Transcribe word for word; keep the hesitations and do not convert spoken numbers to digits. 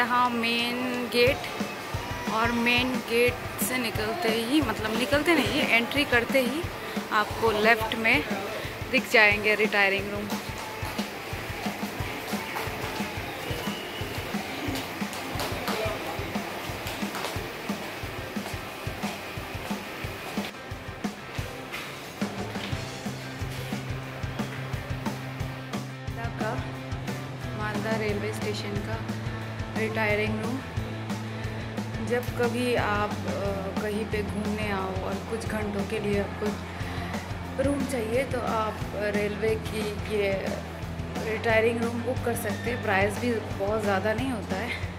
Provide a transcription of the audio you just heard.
रहा main gate और main gate से निकलते ही, मतलब निकलते नहीं, एंट्री करते ही आपको लेफ़्ट में दिख जाएंगे रिटायरिंग रूम। का मालदा रेलवे स्टेशन का रिटायरिंग रूम। जब कभी आप कहीं पे घूमने आओ और कुछ घंटों के लिए आपको रूम चाहिए तो आप रेलवे की ये रिटायरिंग रूम बुक कर सकते हैं। प्राइस भी बहुत ज़्यादा नहीं होता है।